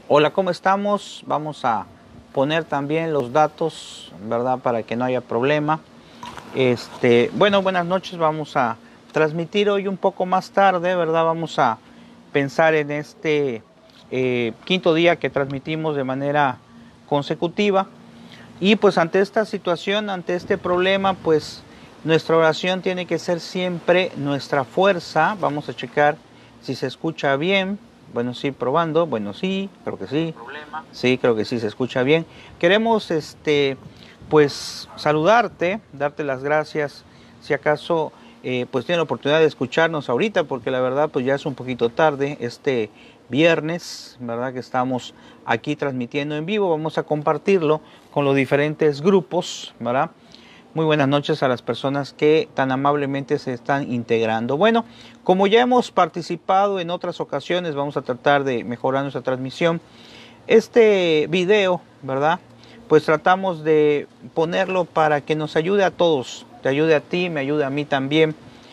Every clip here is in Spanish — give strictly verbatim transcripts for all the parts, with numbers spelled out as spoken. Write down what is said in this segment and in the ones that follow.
Hola, ¿cómo estamos? Vamos a poner también los datos, ¿verdad? Para que no haya problema. Este, bueno, buenas noches. Vamos a transmitir hoy un poco más tarde, ¿verdad? Vamos a pensar en este eh, quinto día que transmitimos de manera consecutiva. Y pues ante esta situación, ante este problema, pues nuestra oración tiene que ser siempre nuestra fuerza. Vamos a checar si se escucha bien. Bueno, sí, probando. Bueno, sí, creo que sí. ¿Problema? Sí, creo que sí, se escucha bien. Queremos, este, pues, saludarte, darte las gracias. Si acaso, eh, pues, tiene la oportunidad de escucharnos ahorita, porque la verdad, pues, ya es un poquito tarde. Este viernes, ¿verdad? Que estamos aquí transmitiendo en vivo. Vamos a compartirlo con los diferentes grupos, ¿verdad? Muy buenas noches a las personas que tan amablemente se están integrando. Bueno, como ya hemos participado en otras ocasiones, vamos a tratar de mejorar nuestra transmisión. Este video, ¿verdad? Pues tratamos de ponerlo para que nos ayude a todos, te ayude a ti, me ayude a mí también,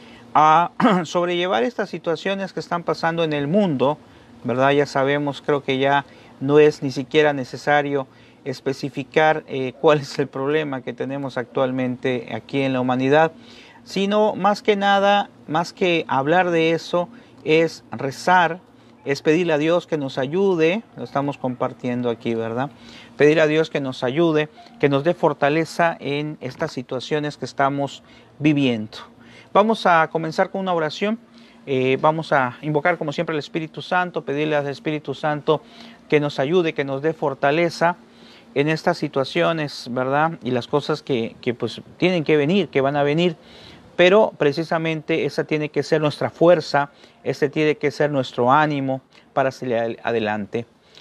a sobrellevar estas situaciones que están pasando en el mundo, ¿verdad? Ya sabemos, creo que ya no es ni siquiera necesario especificar eh, cuál es el problema que tenemos actualmente aquí en la humanidad, sino más que nada, más que hablar de eso, es rezar, es pedirle a Dios que nos ayude, lo estamos compartiendo aquí, ¿verdad? Pedir a Dios que nos ayude, que nos dé fortaleza en estas situaciones que estamos viviendo. Vamos a comenzar con una oración. Eh, vamos a invocar como siempre al Espíritu Santo, pedirle al Espíritu Santo que nos ayude, que nos dé fortaleza en estas situaciones, ¿verdad? Y las cosas que, que pues tienen que venir, que van a venir, pero precisamente esa tiene que ser nuestra fuerza, ese tiene que ser nuestro ánimo para salir adelante.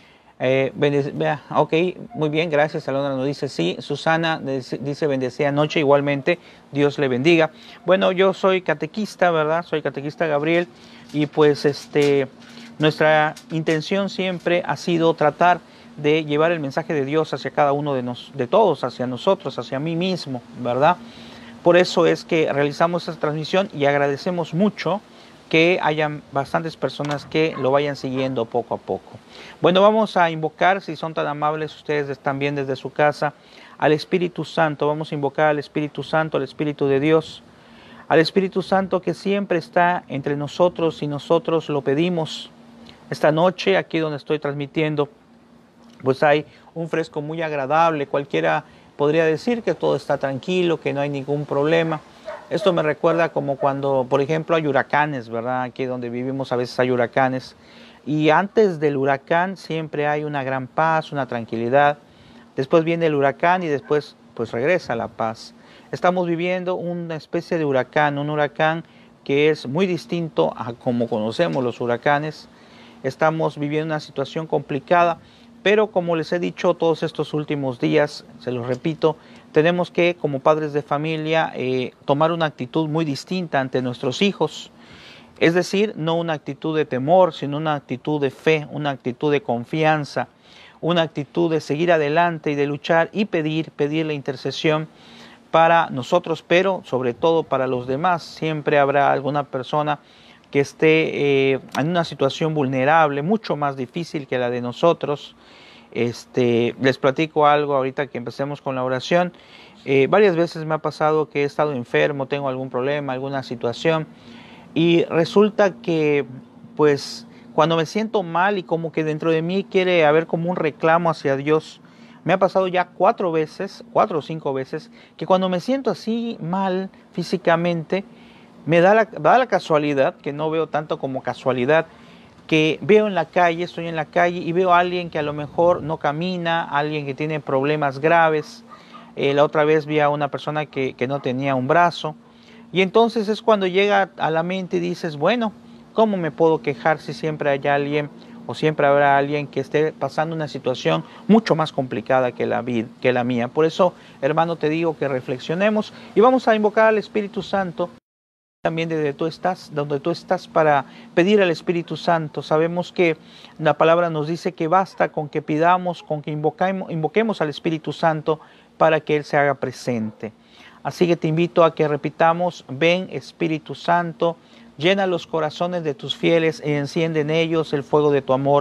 Eh, vea, ok, muy bien, gracias. Alondra nos dice sí. Susana dice bendecida noche, igualmente, Dios le bendiga. Bueno, yo soy catequista, ¿verdad? Soy catequista Gabriel y pues este, nuestra intención siempre ha sido tratar de llevar el mensaje de Dios hacia cada uno de, nos, de todos, hacia nosotros, hacia mí mismo, ¿verdad? Por eso es que realizamos esta transmisión y agradecemos mucho que hayan bastantes personas que lo vayan siguiendo poco a poco. Bueno, vamos a invocar, si son tan amables ustedes también desde su casa, al Espíritu Santo. Vamos a invocar al Espíritu Santo, al Espíritu de Dios, al Espíritu Santo que siempre está entre nosotros y nosotros lo pedimos. Esta noche, aquí donde estoy transmitiendo, pues hay un fresco muy agradable. Cualquiera podría decir que todo está tranquilo, que no hay ningún problema. Esto me recuerda como cuando, por ejemplo, hay huracanes, ¿verdad? Aquí donde vivimos a veces hay huracanes. Y antes del huracán siempre hay una gran paz, una tranquilidad. Después viene el huracán y después pues regresa la paz. Estamos viviendo una especie de huracán, un huracán que es muy distinto a como conocemos los huracanes. Estamos viviendo una situación complicada. Pero como les he dicho todos estos últimos días, se los repito, tenemos que como padres de familia eh, tomar una actitud muy distinta ante nuestros hijos. Es decir, no una actitud de temor, sino una actitud de fe, una actitud de confianza, una actitud de seguir adelante y de luchar y pedir, pedir la intercesión para nosotros, pero sobre todo para los demás. Siempre habrá alguna persona que esté eh, en una situación vulnerable, mucho más difícil que la de nosotros. Este, les platico algo ahorita que empecemos con la oración. Eh, varias veces me ha pasado que he estado enfermo, tengo algún problema, alguna situación, y resulta que, pues, cuando me siento mal y como que dentro de mí quiere haber como un reclamo hacia Dios, me ha pasado ya cuatro veces, cuatro o cinco veces, que cuando me siento así mal físicamente, me da la, da la casualidad, que no veo tanto como casualidad, que veo en la calle, estoy en la calle y veo a alguien que a lo mejor no camina, alguien que tiene problemas graves. Eh, la otra vez vi a una persona que, que no tenía un brazo. Y entonces es cuando llega a la mente y dices, bueno, ¿cómo me puedo quejar si siempre hay alguien o siempre habrá alguien que esté pasando una situación mucho más complicada que la, vid, que la mía? Por eso, hermano, te digo que reflexionemos y vamos a invocar al Espíritu Santo. También desde tú estás, donde tú estás, para pedir al Espíritu Santo. Sabemos que la palabra nos dice que basta con que pidamos, con que invoquemos, invoquemos al Espíritu Santo para que Él se haga presente. Así que te invito a que repitamos, ven Espíritu Santo, llena los corazones de tus fieles y enciende en ellos el fuego de tu amor.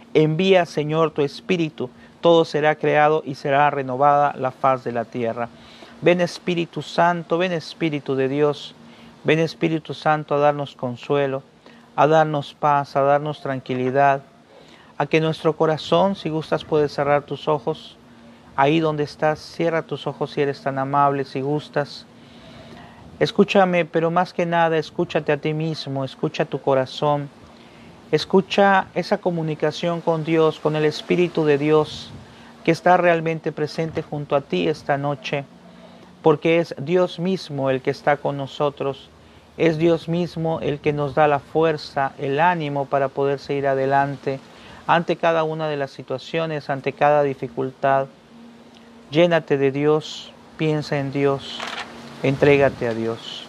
Envía, Señor, tu Espíritu, todo será creado y será renovada la faz de la tierra. Ven Espíritu Santo, ven Espíritu de Dios, ven Espíritu Santo a darnos consuelo, a darnos paz, a darnos tranquilidad, a que nuestro corazón, si gustas puedes cerrar tus ojos, ahí donde estás, cierra tus ojos si eres tan amable, si gustas. Escúchame, pero más que nada, escúchate a ti mismo, escucha tu corazón, escucha esa comunicación con Dios, con el Espíritu de Dios, que está realmente presente junto a ti esta noche, porque es Dios mismo el que está con nosotros, es Dios mismo el que nos da la fuerza, el ánimo para poder seguir adelante ante cada una de las situaciones, ante cada dificultad. Llénate de Dios, piensa en Dios, entrégate a Dios.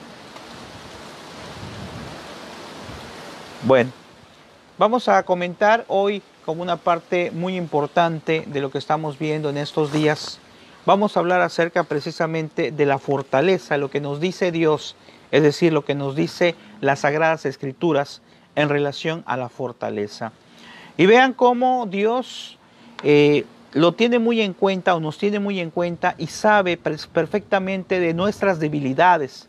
Bueno, vamos a comentar hoy como una parte muy importante de lo que estamos viendo en estos días. Vamos a hablar acerca precisamente de la fortaleza, lo que nos dice Dios, es decir, lo que nos dice las Sagradas Escrituras en relación a la fortaleza. Y vean cómo Dios eh, lo tiene muy en cuenta o nos tiene muy en cuenta y sabe perfectamente de nuestras debilidades,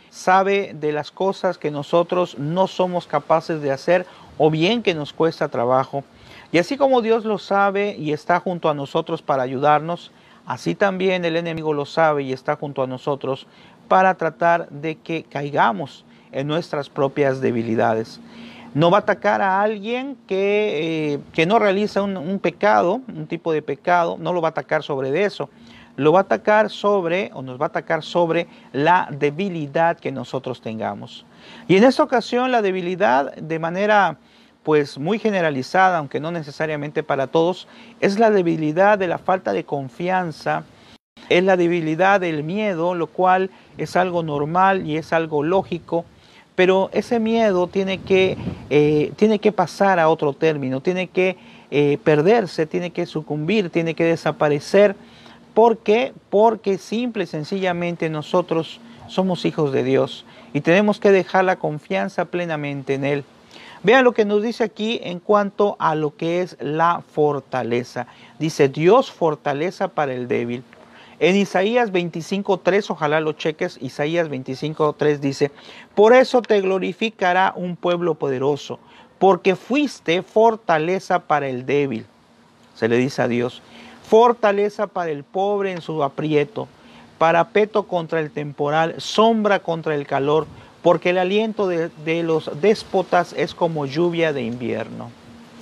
sabe de las cosas que nosotros no somos capaces de hacer o bien que nos cuesta trabajo. Y así como Dios lo sabe y está junto a nosotros para ayudarnos, así también el enemigo lo sabe y está junto a nosotros para tratar de que caigamos en nuestras propias debilidades. No va a atacar a alguien que, eh, que no realiza un, un pecado, un tipo de pecado, no lo va a atacar sobre eso. Lo va a atacar sobre, o nos va a atacar sobre la debilidad que nosotros tengamos. Y en esta ocasión la debilidad de manera pues muy generalizada, aunque no necesariamente para todos, es la debilidad de la falta de confianza, es la debilidad del miedo, lo cual es algo normal y es algo lógico. Pero ese miedo tiene que, eh, tiene que pasar a otro término, tiene que eh, perderse, tiene que sucumbir, tiene que desaparecer. ¿Por qué? Porque simple y sencillamente nosotros somos hijos de Dios y tenemos que dejar la confianza plenamente en Él. Vean lo que nos dice aquí en cuanto a lo que es la fortaleza. Dice, Dios fortaleza para el débil. En Isaías veinticinco tres, ojalá lo cheques, Isaías veinticinco tres dice, por eso te glorificará un pueblo poderoso, porque fuiste fortaleza para el débil. Se le dice a Dios, fortaleza para el pobre en su aprieto, parapeto contra el temporal, sombra contra el calor, porque el aliento de, de los déspotas es como lluvia de invierno.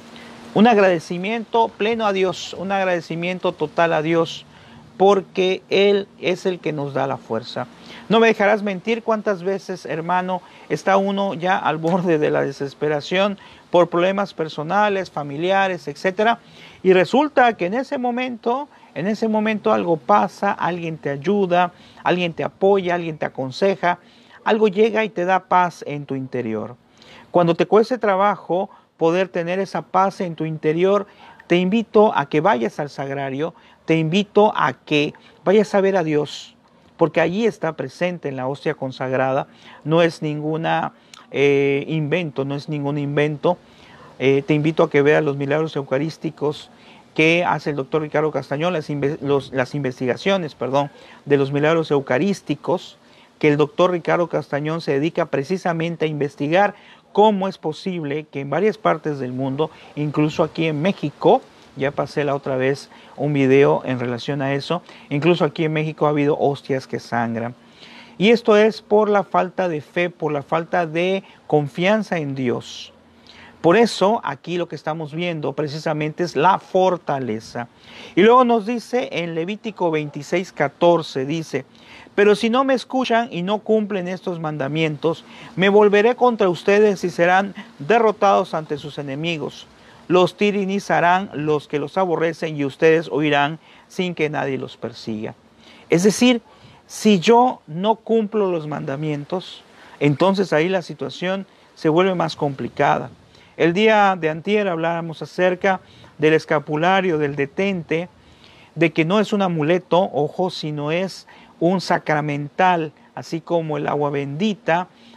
Un agradecimiento pleno a Dios, un agradecimiento total a Dios, porque Él es el que nos da la fuerza. No me dejarás mentir cuántas veces, hermano, está uno ya al borde de la desesperación por problemas personales, familiares, etcétera. Y resulta que en ese momento, en ese momento algo pasa, alguien te ayuda, alguien te apoya, alguien te aconseja, algo llega y te da paz en tu interior. Cuando te cueste trabajo poder tener esa paz en tu interior, te invito a que vayas al sagrario, te invito a que vayas a ver a Dios, porque allí está presente en la hostia consagrada, no es ninguna eh, invento, no es ningún invento. Eh, te invito a que veas los milagros eucarísticos que hace el doctor Ricardo Castañón, las, los, las investigaciones, perdón, de los milagros eucarísticos, que el doctor Ricardo Castañón se dedica precisamente a investigar cómo es posible que en varias partes del mundo, incluso aquí en México, ya pasé la otra vez un video en relación a eso, incluso aquí en México ha habido hostias que sangran. Y esto es por la falta de fe, por la falta de confianza en Dios. Por eso aquí lo que estamos viendo precisamente es la fortaleza. Y luego nos dice en Levítico veintiséis catorce, dice, pero si no me escuchan y no cumplen estos mandamientos, me volveré contra ustedes y serán derrotados ante sus enemigos. Los tiranizarán los que los aborrecen y ustedes huirán sin que nadie los persiga. Es decir, si yo no cumplo los mandamientos, entonces ahí la situación se vuelve más complicada. El día de antier hablábamos acerca del escapulario, del detente, de que no es un amuleto, ojo, sino es un sacramental, así como el agua bendita,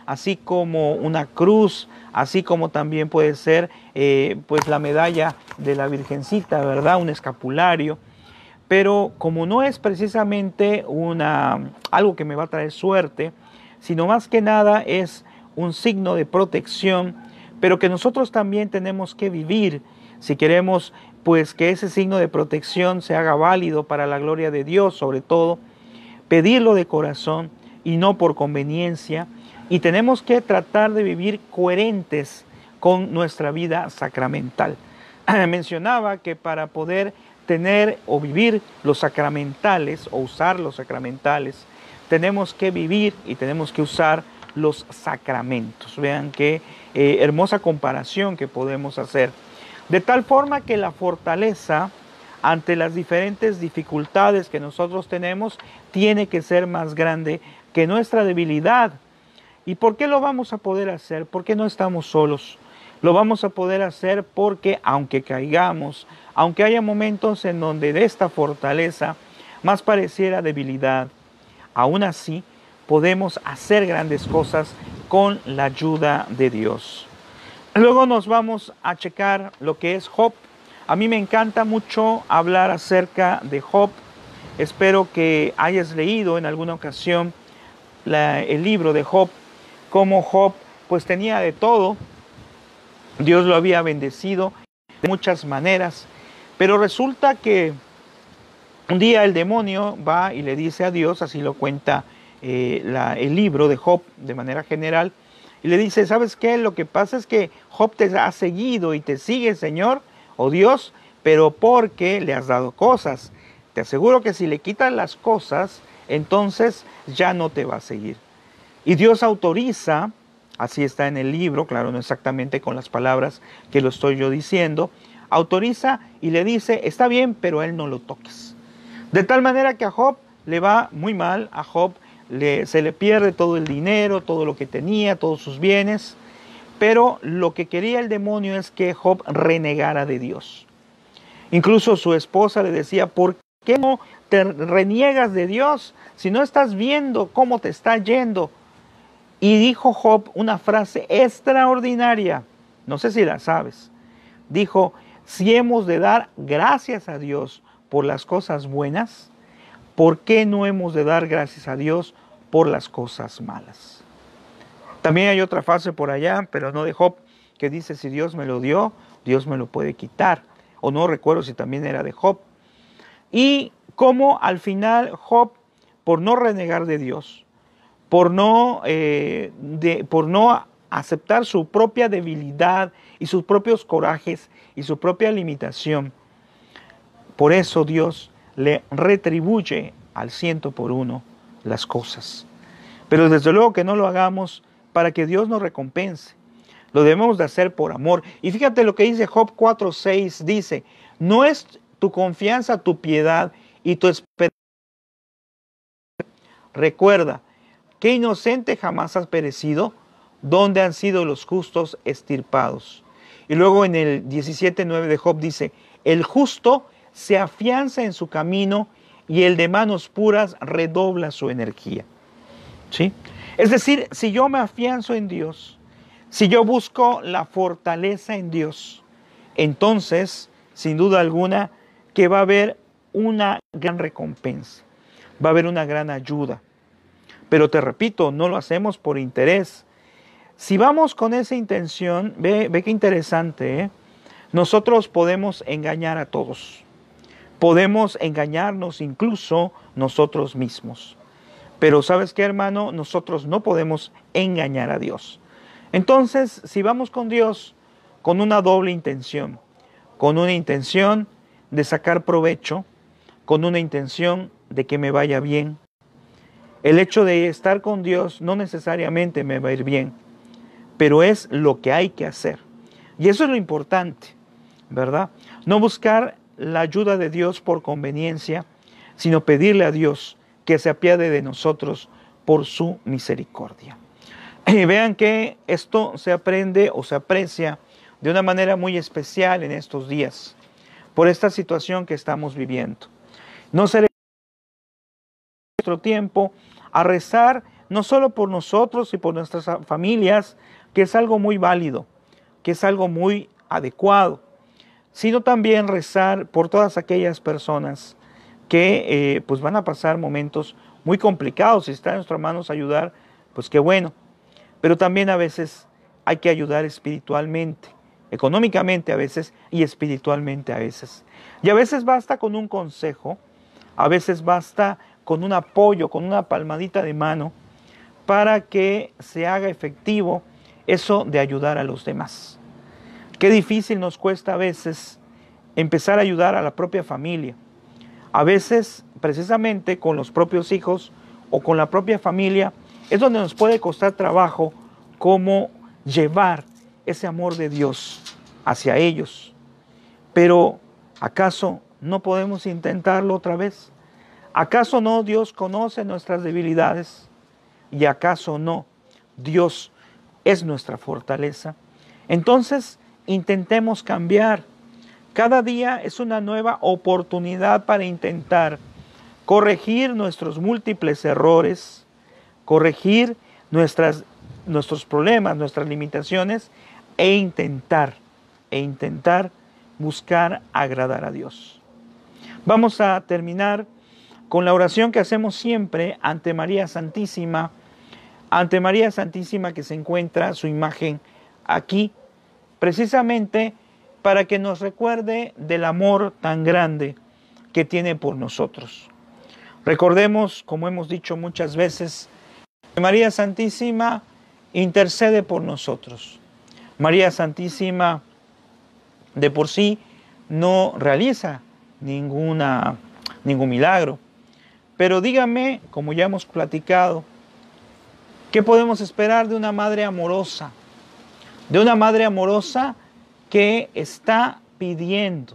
así como una cruz, así como también puede ser eh, pues la medalla de la Virgencita, ¿verdad? Un escapulario. Pero como no es precisamente una, algo que me va a traer suerte, sino más que nada es un signo de protección, pero que nosotros también tenemos que vivir si queremos pues que ese signo de protección se haga válido para la gloria de Dios, sobre todo, pedirlo de corazón y no por conveniencia, y tenemos que tratar de vivir coherentes con nuestra vida sacramental. Mencionaba que para poder tener o vivir los sacramentales o usar los sacramentales, tenemos que vivir y tenemos que usar los sacramentos. Vean qué eh, hermosa comparación que podemos hacer. De tal forma que la fortaleza ante las diferentes dificultades que nosotros tenemos tiene que ser más grande que nuestra debilidad. ¿Y por qué lo vamos a poder hacer? Porque no estamos solos. Lo vamos a poder hacer porque aunque caigamos, aunque haya momentos en donde de esta fortaleza más pareciera debilidad, aún así podemos hacer grandes cosas con la ayuda de Dios. Luego nos vamos a checar lo que es Job. A mí me encanta mucho hablar acerca de Job. Espero que hayas leído en alguna ocasión la, el libro de Job, cómo Job pues tenía de todo. Dios lo había bendecido de muchas maneras, pero resulta que un día el demonio va y le dice a Dios, así lo cuenta eh, la, el libro de Job de manera general, y le dice, ¿sabes qué? Lo que pasa es que Job te ha seguido y te sigue, Señor, o Dios, pero porque le has dado cosas. Te aseguro que si le quitas las cosas, entonces ya no te va a seguir. Y Dios autoriza, así está en el libro, claro, no exactamente con las palabras que lo estoy yo diciendo, autoriza y le dice, está bien, pero a él no lo toques. De tal manera que a Job le va muy mal, a Job le, se le pierde todo el dinero, todo lo que tenía, todos sus bienes, pero lo que quería el demonio es que Job renegara de Dios. Incluso su esposa le decía, ¿por qué no te reniegas de Dios si no estás viendo cómo te está yendo? Y dijo Job una frase extraordinaria, no sé si la sabes. Dijo, si hemos de dar gracias a Dios por las cosas buenas, ¿por qué no hemos de dar gracias a Dios por las cosas malas? También hay otra frase por allá, pero no de Job, que dice, si Dios me lo dio, Dios me lo puede quitar. O no recuerdo si también era de Job. Y cómo al final Job, por no renegar de Dios, por no, eh, de, por no aceptar su propia debilidad y sus propios corajes y su propia limitación, por eso Dios le retribuye al ciento por uno las cosas. Pero desde luego que no lo hagamos para que Dios nos recompense. Lo debemos de hacer por amor. Y fíjate lo que dice Job cuatro seis, dice, no es tu confianza tu piedad y tu esperanza. Recuerda, ¿qué inocente jamás has perecido? ¿Dónde han sido los justos extirpados? Y luego en el diecisiete nueve de Job dice, el justo se afianza en su camino y el de manos puras redobla su energía. ¿Sí? Es decir, si yo me afianzo en Dios, si yo busco la fortaleza en Dios, entonces, sin duda alguna, que va a haber una gran recompensa, va a haber una gran ayuda. Pero te repito, no lo hacemos por interés. Si vamos con esa intención, ve, ve qué interesante, ¿eh? Nosotros podemos engañar a todos. Podemos engañarnos incluso nosotros mismos. Pero ¿sabes qué, hermano? Nosotros no podemos engañar a Dios. Entonces, si vamos con Dios con una doble intención, con una intención de sacar provecho, con una intención de que me vaya bien, el hecho de estar con Dios no necesariamente me va a ir bien, pero es lo que hay que hacer. Y eso es lo importante, ¿verdad? No buscar la ayuda de Dios por conveniencia, sino pedirle a Dios que se apiade de nosotros por su misericordia. Y vean que esto se aprende o se aprecia de una manera muy especial en estos días, por esta situación que estamos viviendo. No será nuestro tiempo a rezar no solo por nosotros y por nuestras familias, que es algo muy válido, que es algo muy adecuado, sino también rezar por todas aquellas personas que eh, pues van a pasar momentos muy complicados. Si está en nuestras manos ayudar, pues qué bueno. Pero también a veces hay que ayudar espiritualmente, económicamente a veces y espiritualmente a veces. Y a veces basta con un consejo, a veces basta con un apoyo, con una palmadita de mano, para que se haga efectivo eso de ayudar a los demás. Qué difícil nos cuesta a veces empezar a ayudar a la propia familia. A veces, precisamente con los propios hijos o con la propia familia, es donde nos puede costar trabajo cómo llevar ese amor de Dios hacia ellos. Pero, ¿acaso no podemos intentarlo otra vez? ¿Acaso no Dios conoce nuestras debilidades? ¿Y acaso no Dios es nuestra fortaleza? Entonces, intentemos cambiar. Cada día es una nueva oportunidad para intentar corregir nuestros múltiples errores, corregir nuestras, nuestros problemas, nuestras limitaciones e intentar, e intentar buscar agradar a Dios. Vamos a terminar con la oración que hacemos siempre ante María Santísima, ante María Santísima que se encuentra su imagen aquí, precisamente para que nos recuerde del amor tan grande que tiene por nosotros. Recordemos, como hemos dicho muchas veces, que María Santísima intercede por nosotros. María Santísima de por sí no realiza ninguna, ningún milagro. Pero dígame, como ya hemos platicado, ¿qué podemos esperar de una madre amorosa? De una madre amorosa que está pidiendo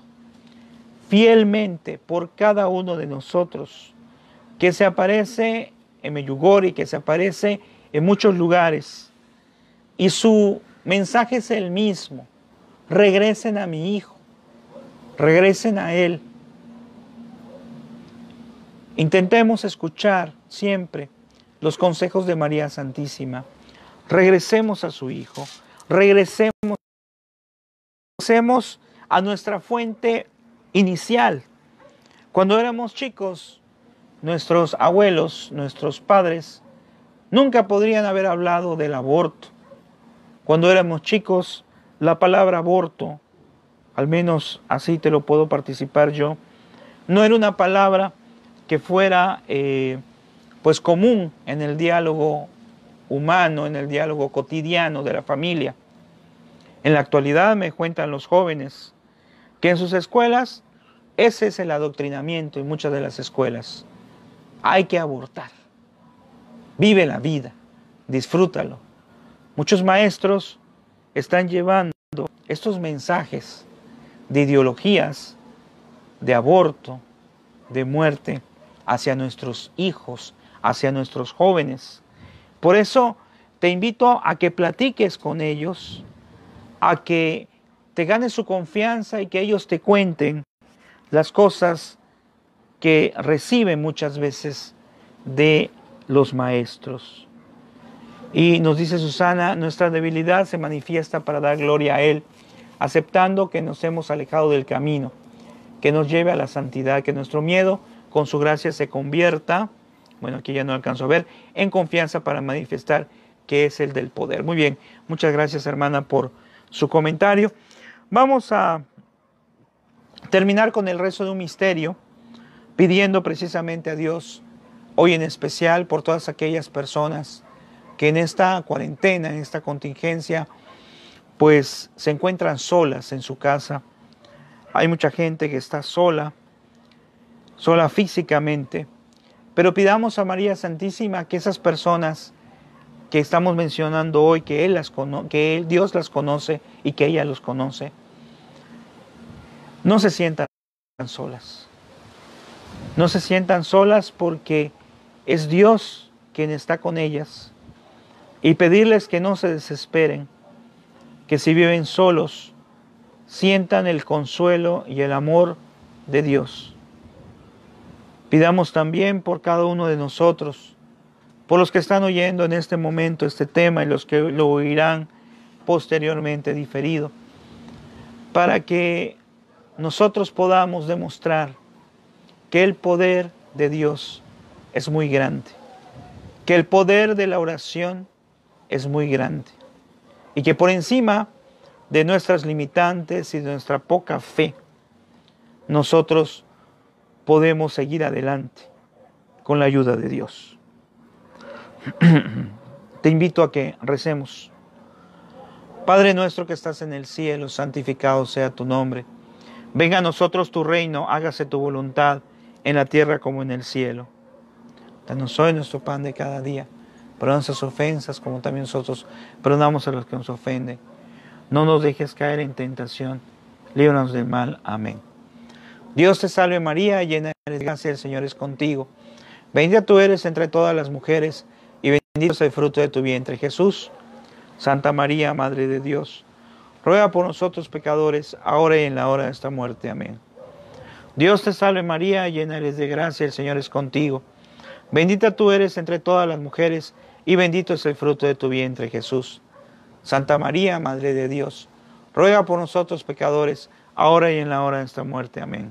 fielmente por cada uno de nosotros, que se aparece en Medjugorje, que se aparece en muchos lugares, y su mensaje es el mismo: regresen a mi hijo, regresen a él. Intentemos escuchar siempre los consejos de María Santísima. Regresemos a su hijo, regresemos, regresemos a nuestra fuente inicial. Cuando éramos chicos, nuestros abuelos, nuestros padres, nunca podrían haber hablado del aborto. Cuando éramos chicos, la palabra aborto, al menos así te lo puedo participar yo, no era una palabra que fuera eh, pues común en el diálogo humano, en el diálogo cotidiano de la familia. En la actualidad me cuentan los jóvenes que en sus escuelas ese es el adoctrinamiento en muchas de las escuelas. Hay que abortar. Vive la vida, disfrútalo. Muchos maestros están llevando estos mensajes de ideologías, de aborto, de muerte, hacia nuestros hijos, hacia nuestros jóvenes. Por eso te invito a que platiques con ellos, a que te ganes su confianza y que ellos te cuenten las cosas que reciben muchas veces de los maestros. Y nos dice Susana, nuestra debilidad se manifiesta para dar gloria a Él, aceptando que nos hemos alejado del camino, que nos lleve a la santidad, que nuestro miedo con su gracia se convierta, bueno, aquí ya no alcanzo a ver, en confianza para manifestar que es el del poder. Muy bien, muchas gracias hermana por su comentario. Vamos a terminar con el rezo de un misterio, pidiendo precisamente a Dios, hoy en especial por todas aquellas personas que en esta cuarentena, en esta contingencia, pues se encuentran solas en su casa. Hay mucha gente que está sola, sola físicamente, pero pidamos a María Santísima que esas personas que estamos mencionando hoy, que, él las cono- que él, Dios las conoce y que ella los conoce, no se sientan solas. No se sientan solas porque es Dios quien está con ellas. Y pedirles que no se desesperen, que si viven solos, sientan el consuelo y el amor de Dios. Pidamos también por cada uno de nosotros, por los que están oyendo en este momento este tema y los que lo oirán posteriormente diferido, para que nosotros podamos demostrar que el poder de Dios es muy grande, que el poder de la oración es muy grande y que por encima de nuestras limitantes y de nuestra poca fe, nosotros podemos seguir adelante con la ayuda de Dios. Te invito a que recemos. Padre nuestro que estás en el cielo, santificado sea tu nombre. Venga a nosotros tu reino, hágase tu voluntad en la tierra como en el cielo. Danos hoy nuestro pan de cada día. Perdona nuestras ofensas como también nosotros perdonamos a los que nos ofenden. No nos dejes caer en tentación. Líbranos del mal. Amén. Dios te salve María, llena eres de gracia, el Señor es contigo. Bendita tú eres entre todas las mujeres y bendito es el fruto de tu vientre, Jesús. Santa María, Madre de Dios, ruega por nosotros pecadores, ahora y en la hora de nuestra muerte. Amén. Dios te salve María, llena eres de gracia, el Señor es contigo. Bendita tú eres entre todas las mujeres, y bendito es el fruto de tu vientre, Jesús. Santa María, Madre de Dios, ruega por nosotros pecadores, ahora y en la hora de nuestra muerte. Amén.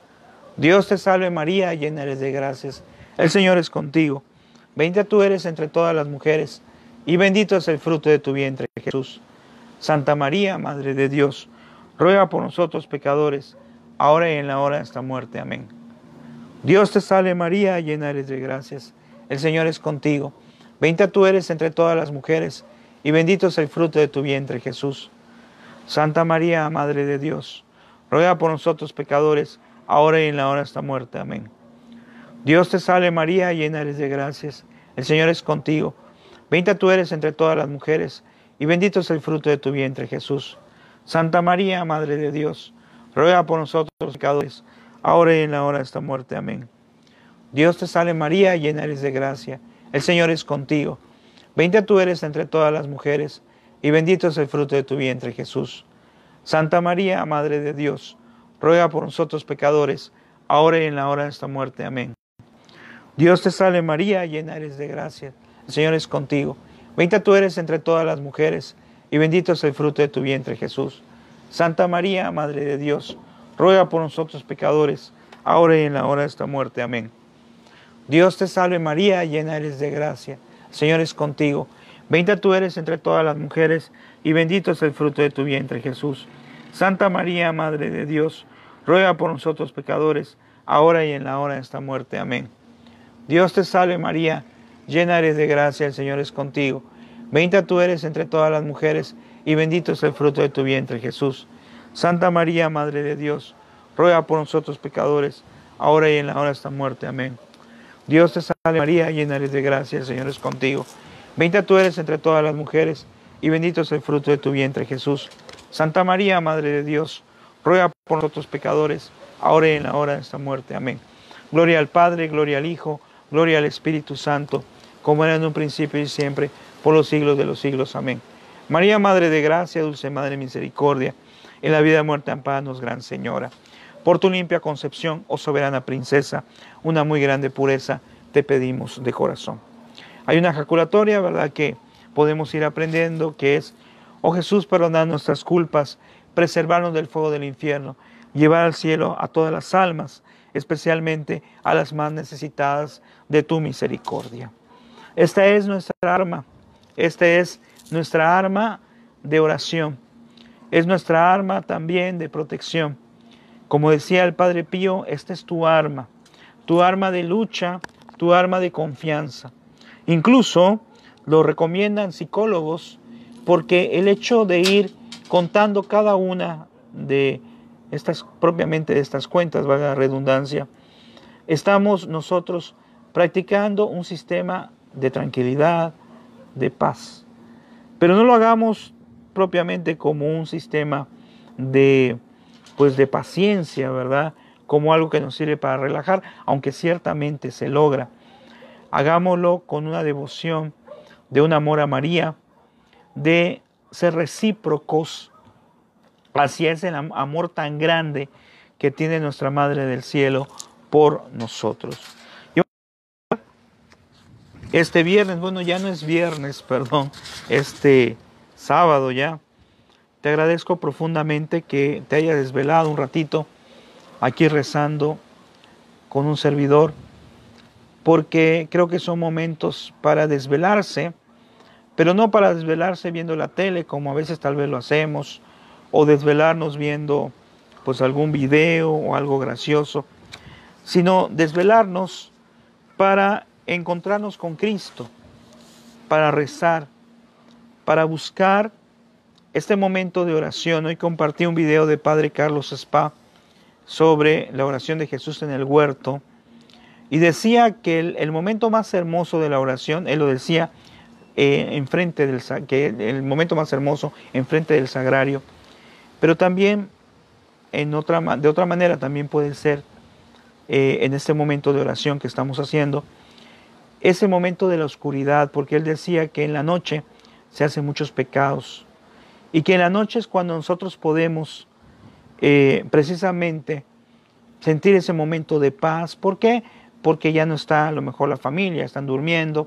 Dios te salve María, llena eres de gracias, el Señor es contigo. Bendita tú eres entre todas las mujeres, y bendito es el fruto de tu vientre, Jesús. Santa María, Madre de Dios, ruega por nosotros pecadores, ahora y en la hora de nuestra muerte. Amén. Dios te salve María, llena eres de gracias, el Señor es contigo. Bendita tú eres entre todas las mujeres, y bendito es el fruto de tu vientre, Jesús. Santa María, Madre de Dios, ruega por nosotros pecadores, ahora y en la hora de nuestra muerte. Amén. Dios te salve María, llena eres de gracias, el Señor es contigo. Bendita tú eres entre todas las mujeres, y bendito es el fruto de tu vientre, Jesús. Santa María, Madre de Dios, ruega por nosotros pecadores, ahora y en la hora de esta muerte. Amén. Dios te salve María, llena eres de gracia, el Señor es contigo. Bendita tú eres entre todas las mujeres, y bendito es el fruto de tu vientre, Jesús. Santa María, Madre de Dios, ruega por nosotros pecadores, ahora y en la hora de esta muerte. Amén. Dios te salve María, llena eres de gracia, el Señor es contigo. Bendita tú eres entre todas las mujeres, y bendito es el fruto de tu vientre, Jesús. Santa María, Madre de Dios, ruega por nosotros pecadores, ahora y en la hora de esta muerte. Amén. Dios te salve María, llena eres de gracia, el Señor es contigo. Bendita tú eres entre todas las mujeres, y bendito es el fruto de tu vientre, Jesús. Santa María, Madre de Dios, ruega por nosotros pecadores, ahora y en la hora de esta muerte. Amén. Dios te salve María, llena eres de gracia, el Señor es contigo. Bendita tú eres entre todas las mujeres, y bendito es el fruto de tu vientre, Jesús. Santa María, Madre de Dios, ruega por nosotros pecadores, ahora y en la hora de esta muerte. Amén. Dios te salve María, llena eres de gracia, el Señor es contigo. Bendita tú eres entre todas las mujeres, y bendito es el fruto de tu vientre, Jesús. Santa María, Madre de Dios, ruega por nosotros pecadores, ahora y en la hora de esta muerte. Amén. Gloria al Padre, gloria al Hijo, gloria al Espíritu Santo, como era en un principio y siempre, por los siglos de los siglos. Amén. María, Madre de gracia, dulce Madre de misericordia, en la vida, muerte, amparanos, Gran Señora. Por tu limpia concepción, oh soberana princesa, una muy grande pureza, te pedimos de corazón. Hay una ejaculatoria, ¿verdad?, que podemos ir aprendiendo, que es: oh Jesús, perdonad nuestras culpas, preservarnos del fuego del infierno, llevar al cielo a todas las almas, especialmente a las más necesitadas de tu misericordia. Esta es nuestra arma, esta es nuestra arma de oración, es nuestra arma también de protección. Como decía el Padre Pío, esta es tu arma, tu arma de lucha, tu arma de confianza. Incluso lo recomiendan psicólogos, porque el hecho de ir contando cada una de estas, propiamente de estas cuentas, valga la redundancia, estamos nosotros practicando un sistema de tranquilidad, de paz. Pero no lo hagamos propiamente como un sistema de, pues de paciencia, ¿verdad?, como algo que nos sirve para relajar, aunque ciertamente se logra. Hagámoslo con una devoción, de un amor a María, de ser recíprocos hacia ese amor tan grande que tiene nuestra Madre del Cielo por nosotros. este viernes, bueno, ya no es viernes, perdón, este sábado ya. Te agradezco profundamente que te haya desvelado un ratito aquí rezando con un servidor, porque creo que son momentos para desvelarse, pero no para desvelarse viendo la tele, como a veces tal vez lo hacemos, o desvelarnos viendo pues algún video o algo gracioso, sino desvelarnos para encontrarnos con Cristo, para rezar, para buscar este momento de oración. Hoy compartí un video de Padre Carlos Spa sobre la oración de Jesús en el huerto, y decía que el, el momento más hermoso de la oración, él lo decía, eh, enfrente del, que el momento más hermoso enfrente del sagrario, pero también en otra, de otra manera también puede ser eh, en este momento de oración que estamos haciendo, ese momento de la oscuridad, porque él decía que en la noche se hacen muchos pecados, y que en la noche es cuando nosotros podemos eh, precisamente sentir ese momento de paz. ¿Por qué? Porque ya no está a lo mejor la familia, están durmiendo,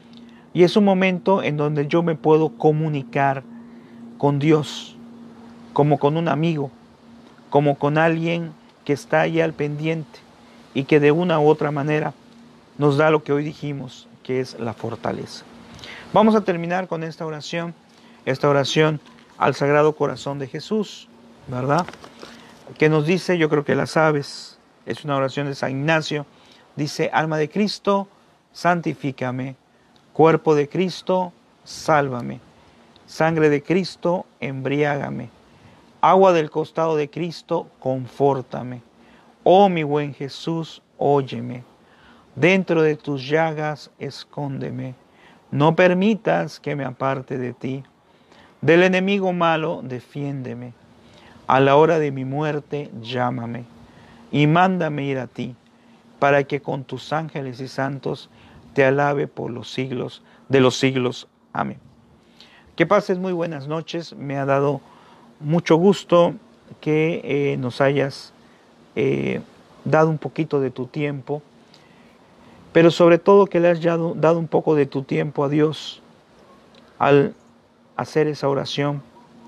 y es un momento en donde yo me puedo comunicar con Dios, como con un amigo, como con alguien que está ahí al pendiente y que de una u otra manera nos da lo que hoy dijimos, que es la fortaleza. Vamos a terminar con esta oración, esta oración al Sagrado Corazón de Jesús, ¿verdad? Que nos dice, yo creo que la sabes, es una oración de San Ignacio, dice: alma de Cristo, santifícame, cuerpo de Cristo, sálvame, sangre de Cristo, embriágame, agua del costado de Cristo, confórtame. Oh mi buen Jesús, óyeme, dentro de tus llagas escóndeme, no permitas que me aparte de ti. Del enemigo malo, defiéndeme. A la hora de mi muerte, llámame y mándame ir a ti, para que con tus ángeles y santos te alabe por los siglos de los siglos. Amén. Que pases muy buenas noches. Me ha dado mucho gusto que eh, nos hayas eh, dado un poquito de tu tiempo, pero sobre todo que le hayas dado, dado un poco de tu tiempo a Dios al hacer esa oración,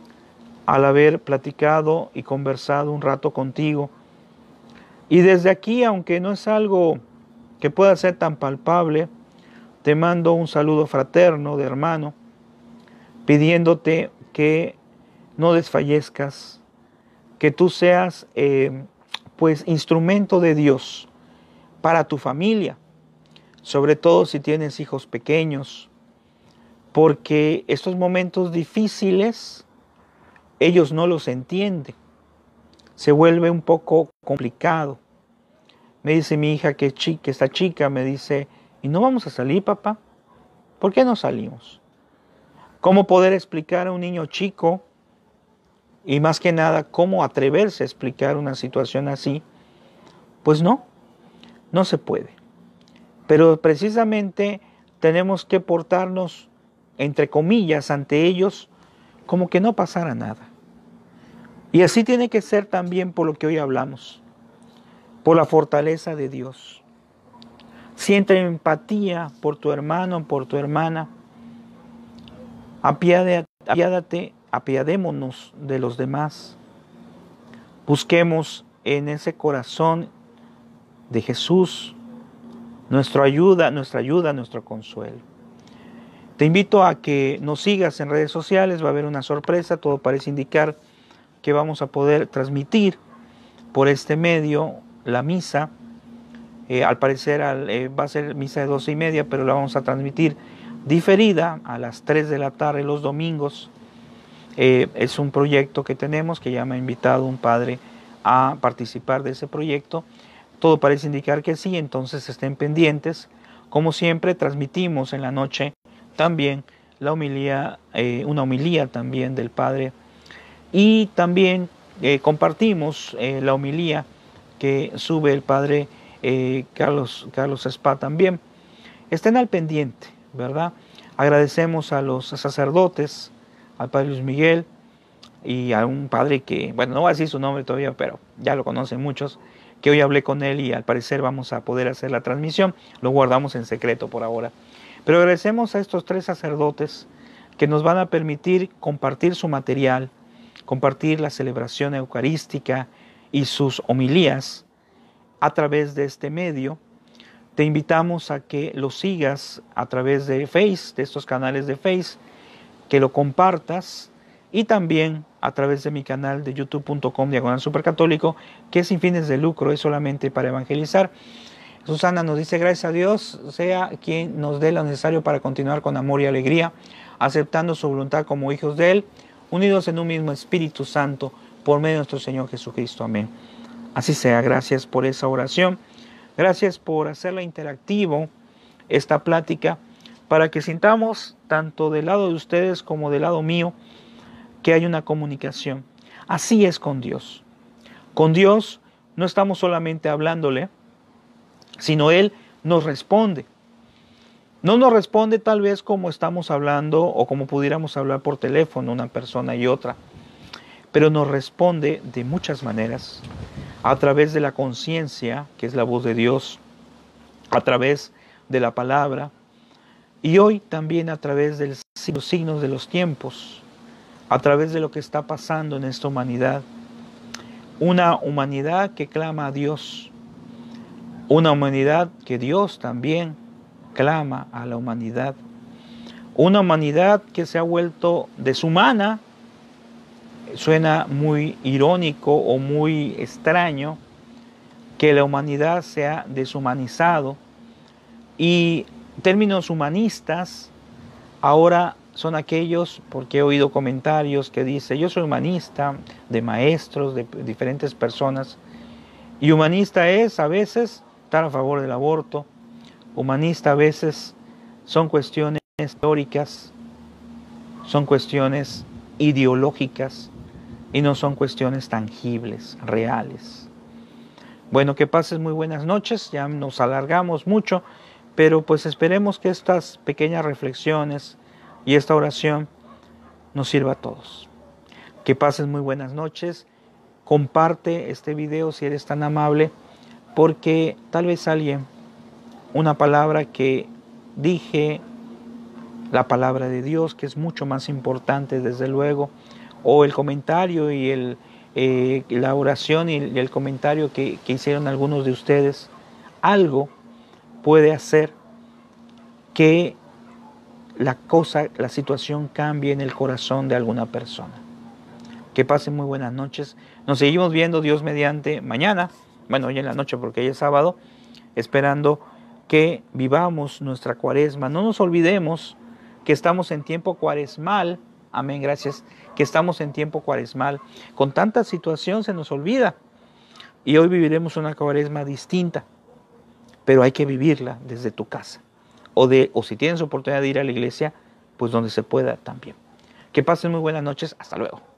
al haber platicado y conversado un rato contigo. Y desde aquí, aunque no es algo que pueda ser tan palpable, te mando un saludo fraterno de hermano, pidiéndote que no desfallezcas, que tú seas eh, pues instrumento de Dios para tu familia, sobre todo si tienes hijos pequeños, porque estos momentos difíciles ellos no los entienden, se vuelve un poco complicado. Me dice mi hija que, chica, esta chica me dice: ¿y no vamos a salir, papá? ¿Por qué no salimos? ¿Cómo poder explicar a un niño chico? Y más que nada, ¿cómo atreverse a explicar una situación así? Pues no, no se puede. Pero precisamente tenemos que portarnos, entre comillas, ante ellos, como que no pasara nada. Y así tiene que ser también por lo que hoy hablamos, por la fortaleza de Dios. Siente empatía por tu hermano, por tu hermana. Apiádate, apiadémonos de los demás. Busquemos en ese corazón de Jesús nuestra ayuda, nuestra ayuda, nuestro consuelo. Te invito a que nos sigas en redes sociales, va a haber una sorpresa, todo parece indicar que vamos a poder transmitir por este medio la misa. Eh, al parecer al, eh, va a ser misa de doce y media, pero la vamos a transmitir diferida a las tres de la tarde los domingos. Eh, es un proyecto que tenemos, que ya me ha invitado un padre a participar de ese proyecto. Todo parece indicar que sí, entonces estén pendientes. Como siempre, transmitimos en la noche también la homilía, eh, una homilía también del Padre, y también eh, compartimos eh, la homilía que sube el Padre eh, Carlos, Carlos Spa también. Estén al pendiente, ¿verdad? Agradecemos a los sacerdotes, al Padre Luis Miguel y a un padre que, bueno, no voy a decir su nombre todavía, pero ya lo conocen muchos, que hoy hablé con él y al parecer vamos a poder hacer la transmisión. Lo guardamos en secreto por ahora. Pero agradecemos a estos tres sacerdotes que nos van a permitir compartir su material, compartir la celebración eucarística y sus homilías a través de este medio. Te invitamos a que lo sigas a través de Face, de estos canales de Face, que lo compartas, y también a través de mi canal de youtube punto com diagonal supercatólico, que es sin fines de lucro, es solamente para evangelizar. Susana nos dice: gracias a Dios sea quien nos dé lo necesario para continuar con amor y alegría, aceptando su voluntad como hijos de Él, unidos en un mismo Espíritu Santo, por medio de nuestro Señor Jesucristo. Amén. Así sea. Gracias por esa oración. Gracias por hacerla interactivo, esta plática, para que sintamos, tanto del lado de ustedes como del lado mío, que hay una comunicación. Así es con Dios. Con Dios no estamos solamente hablándole, sino Él nos responde. No nos responde tal vez como estamos hablando o como pudiéramos hablar por teléfono una persona y otra, pero nos responde de muchas maneras, a través de la conciencia, que es la voz de Dios, a través de la palabra, y hoy también a través de los signos de los tiempos, a través de lo que está pasando en esta humanidad. Una humanidad que clama a Dios, una humanidad que Dios también clama a la humanidad, una humanidad que se ha vuelto deshumana. Suena muy irónico o muy extraño que la humanidad se ha deshumanizado, y términos humanistas ahora son aquellos, porque he oído comentarios que dice: yo soy humanista, de maestros, de diferentes personas, y humanista es a veces estar a favor del aborto, humanista a veces son cuestiones teóricas, son cuestiones ideológicas, y no son cuestiones tangibles, reales. Bueno, que pases muy buenas noches, ya nos alargamos mucho, pero pues esperemos que estas pequeñas reflexiones y esta oración nos sirva a todos. Que pases muy buenas noches, comparte este video si eres tan amable, porque tal vez alguien, una palabra que dije, la palabra de Dios, que es mucho más importante desde luego, o el comentario y el, eh, la oración y el comentario que, que hicieron algunos de ustedes, algo puede hacer que la cosa, la situación cambie en el corazón de alguna persona. Que pasen muy buenas noches. Nos seguimos viendo, Dios mediante, mañana, bueno, hoy en la noche porque hoy es sábado, esperando que vivamos nuestra cuaresma. No nos olvidemos que estamos en tiempo cuaresmal. Amén, gracias. Que estamos en tiempo cuaresmal. Con tanta situación se nos olvida. Y hoy viviremos una cuaresma distinta. Pero hay que vivirla desde tu casa. O, de, o si tienes oportunidad de ir a la iglesia, pues donde se pueda también. Que pasen muy buenas noches. Hasta luego.